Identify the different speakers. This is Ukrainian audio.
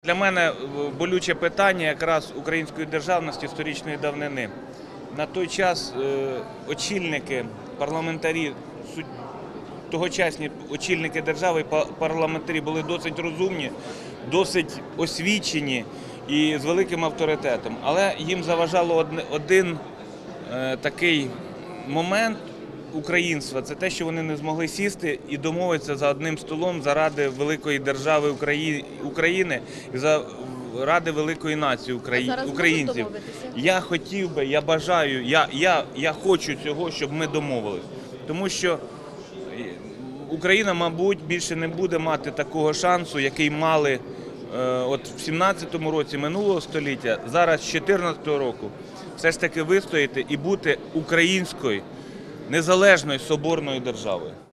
Speaker 1: Для мене болюче питання якраз української державності історичної давнини. На той час очільники, парламентарі, тогочасні очільники держави, парламентарі були досить розумні, досить освічені і з великим авторитетом. Але їм заважало один такий момент українства – це те, що вони не змогли сісти і домовитися за одним столом заради великої держави України і заради великої нації українців. Я хотів би, я бажаю, я хочу цього, щоб ми домовились. Тому що Україна, мабуть, більше не буде мати такого шансу, який мали от в 17-му році минулого століття, зараз з 14-го року, все ж таки вистояти і бути українською, незалежною соборною державою.